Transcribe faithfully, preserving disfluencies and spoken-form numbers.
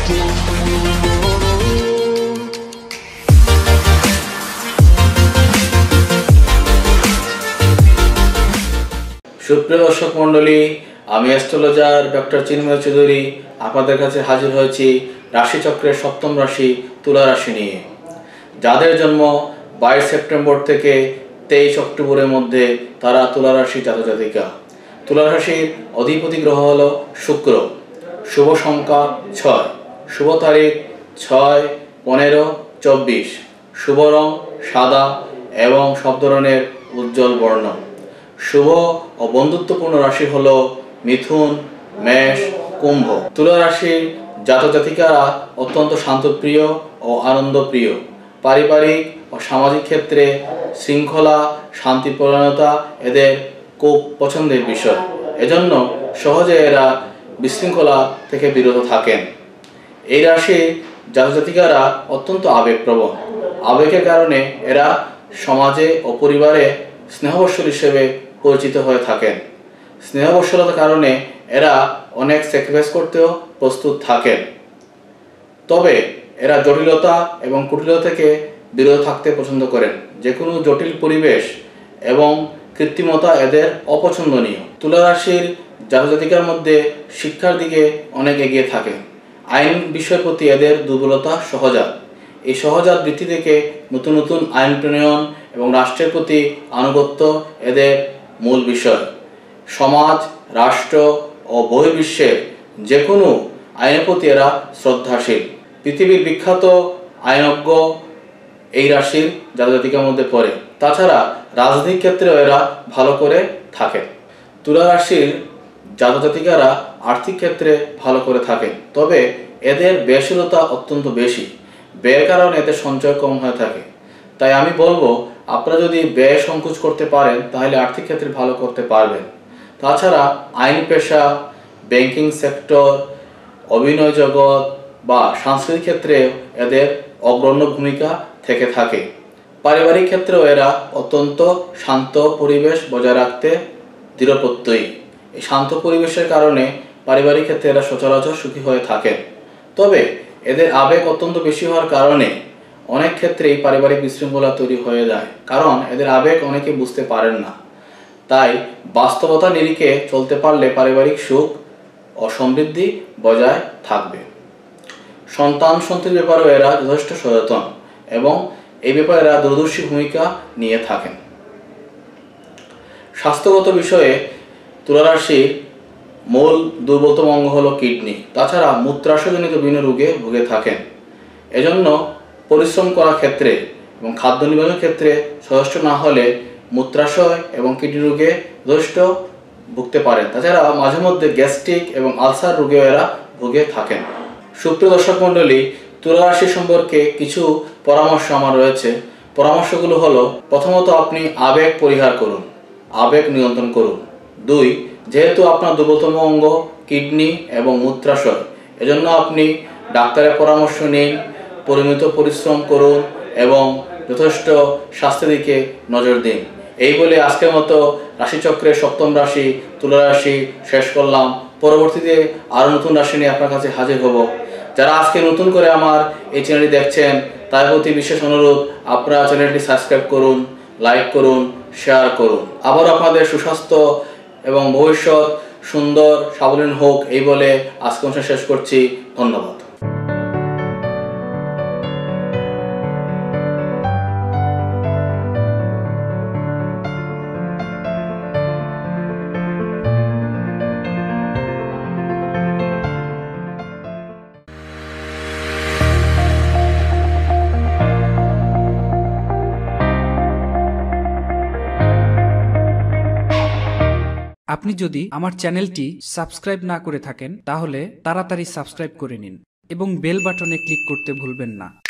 সুপ্রিয় দর্শক মণ্ডলী, আমি অ্যাস্ট্রোলজার ডক্টর চিন্ময় চৌধুরী আপনাদের কাছে হাজির হয়েছি রাশিচক্রের সপ্তম রাশি তুলা রাশি নিয়ে। যাদের জন্ম বাইশ সেপ্টেম্বর থেকে তেইশ অক্টোবরের মধ্যে তারা তুলা রাশি জাতক জাতিকা। তুলা রাশির অধিপতি গ্রহ হল শুক্র। শুভ সংখ্যা ছয়, শুভ তারিখ ছয় পনেরো চব্বিশ, শুভ রং সাদা এবং সব ধরনের উজ্জ্বল বর্ণ। শুভ ও বন্ধুত্বপূর্ণ রাশি হল মিথুন, মেষ, কুম্ভ। তুলা রাশির জাতক জাতিকারা অত্যন্ত শান্তপ্রিয় ও আনন্দপ্রিয়। পারিবারিক ও সামাজিক ক্ষেত্রে শৃঙ্খলা, শান্তিপরায়ণতা এদের খুব পছন্দের বিষয়। এজন্য সহজে এরা বিশৃঙ্খলা থেকে বিরত থাকেন। এই রাশির জাতক জাতিকারা অত্যন্ত আবেগপ্রবণ। আবেগের কারণে এরা সমাজে ও পরিবারে স্নেহবৎসল হিসেবে পরিচিত হয়ে থাকেন। স্নেহবৎসলতার কারণে এরা অনেক স্যাক্রিফাইস করতেও প্রস্তুত থাকেন। তবে এরা জটিলতা এবং কুটিলতা থেকে বিরত থাকতে পছন্দ করেন। যে কোনো জটিল পরিবেশ এবং কৃত্রিমতা এদের অপছন্দনীয়। তুলা রাশির জাতক জাতিকার মধ্যে শিক্ষার দিকে অনেক এগিয়ে থাকে। আইন বিষয়ের প্রতি এদের দুর্বলতা সহজাত। এই সহজাত বৃত্তি থেকে নতুন নতুন আইন প্রণয়ন এবং রাষ্ট্রের প্রতি আনুগত্য এদের মূল বিষয়। সমাজ, রাষ্ট্র ও বহির্বিশ্বের যে কোনো আইনের প্রতি এরা শ্রদ্ধাশীল। পৃথিবীর বিখ্যাত আইনজ্ঞ এই রাশির জাতক জাতিকার মধ্যে পড়ে। তাছাড়া রাজনৈতিক ক্ষেত্রেও এরা ভালো করে থাকে। তুলা রাশির জাতক জাতিকারা আর্থিক ক্ষেত্রে ভালো করে থাকেন। তবে এদের ব্যয়শীলতা অত্যন্ত বেশি। ব্যয়ের কারণে এদের সঞ্চয় কম হয়ে থাকে। তাই আমি বলবো, আপনারা যদি ব্যয় সংকোচ করতে পারেন তাহলে আর্থিক ক্ষেত্রে ভালো করতে পারবেন। তাছাড়া আইন পেশা, ব্যাংকিং সেক্টর, অভিনয় জগৎ বা সাংস্কৃতিক ক্ষেত্রে এদের অগ্রণী ভূমিকা থেকে থাকে। পারিবারিক ক্ষেত্রেও এরা অত্যন্ত শান্ত পরিবেশ বজায় রাখতে দৃঢ়প্রত্যয়ী। এই শান্ত পরিবেশের কারণে পারিবারিক ক্ষেত্রে এরা সচরাচর সুখী হয়ে থাকেন। তবে এদের আবেগ অত্যন্ত বেশি হওয়ার কারণে অনেক ক্ষেত্রেই পারিবারিক বিশৃঙ্খলা তৈরি হয়ে যায়, কারণ এদের আবেগ অনেকে বুঝতে পারেন না। তাই বাস্তবতা নিরিখে চলতে পারলে পারিবারিক সুখ ও সমৃদ্ধি বজায় থাকবে। সন্তান সন্ততির ব্যাপারেও এরা যথেষ্ট সচেতন এবং এই ব্যাপারে এরা দূরদর্শী ভূমিকা নিয়ে থাকেন। স্বাস্থ্যগত বিষয়ে তুলা রাশির মূল দুর্বলতম অঙ্গ হল কিডনি। তাছাড়া মূত্রাশয়জনিত বিভিন্ন রোগে ভুগে থাকেন। এজন্য পরিশ্রম করার ক্ষেত্রে এবং খাদ্য নির্বাচনের ক্ষেত্রে যথেষ্ট না হলে মূত্রাশয় এবং কিডনি রোগে যথেষ্ট ভুগতে পারেন। তাছাড়া মাঝে মধ্যে গ্যাস্ট্রিক এবং আলসার রোগেও এরা ভুগে থাকেন। সুপ্রিয় দর্শক মণ্ডলী, তুলা রাশি সম্পর্কে কিছু পরামর্শ আমার রয়েছে। পরামর্শগুলো হলো, প্রথমত আপনি আবেগ পরিহার করুন, আবেগ নিয়ন্ত্রণ করুন। দুই, যেহেতু আপনার দুর্বলতম অঙ্গ কিডনি এবং মূত্রাশয়, এজন্য আপনি ডাক্তারের পরামর্শ নিন, পরিমিত পরিশ্রম করুন এবং যথেষ্ট স্বাস্থ্যের দিকে নজর দিন। এই বলে আজকের মতো রাশিচক্রের সপ্তম রাশি তুলা রাশি শেষ করলাম। পরবর্তীতে আরও নতুন রাশি নিয়ে আপনার কাছে হাজির হব। যারা আজকে নতুন করে আমার এই চ্যানেলটি দেখছেন তার প্রতি বিশেষ অনুরোধ, আপনারা চ্যানেলটি সাবস্ক্রাইব করুন, লাইক করুন, শেয়ার করুন। আবার আপনাদের সুস্বাস্থ্য এবং ভবিষ্যৎ সুন্দর সাবলীল হোক এই বলে আজকে অনুষ্ঠান শেষ করছি। ধন্যবাদ। আপনি যদি আমার চ্যানেলটি সাবস্ক্রাইব না করে থাকেন তাহলে তাড়াতাড়ি সাবস্ক্রাইব করে নিন এবং বেল বাটনে ক্লিক করতে ভুলবেন না।